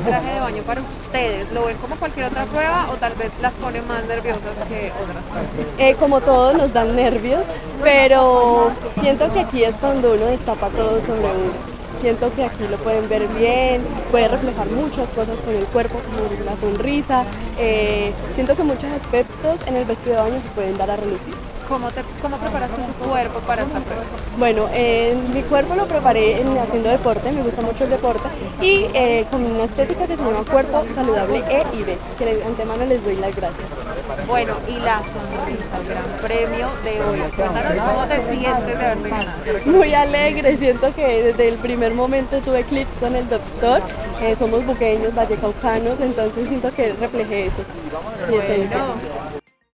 el traje de baño para ustedes? ¿Lo ven como cualquier otra prueba o tal vez las pone más nerviosas que otras? Como todo nos dan nervios, pero siento que aquí es cuando uno destapa todo sobre uno. Siento que aquí lo pueden ver bien, puede reflejar muchas cosas con el cuerpo, como la sonrisa. Siento que muchos aspectos en el vestido de baño se pueden dar a relucir. ¿Cómo preparas tú tu cuerpo para esta prueba? Bueno, mi cuerpo lo preparé haciendo deporte, me gusta mucho el deporte, y con una estética que se llama Cuerpo Saludable E&B, que de antemano les doy las gracias. Bueno, y la sonrisa, el gran premio de hoy. Cuéntanos cómo te sientes de haberte ganado. Muy alegre, siento que desde el primer momento tuve clic con el doctor, somos buqueños, vallecaucanos, entonces siento que refleje eso, mi esencia. Bueno,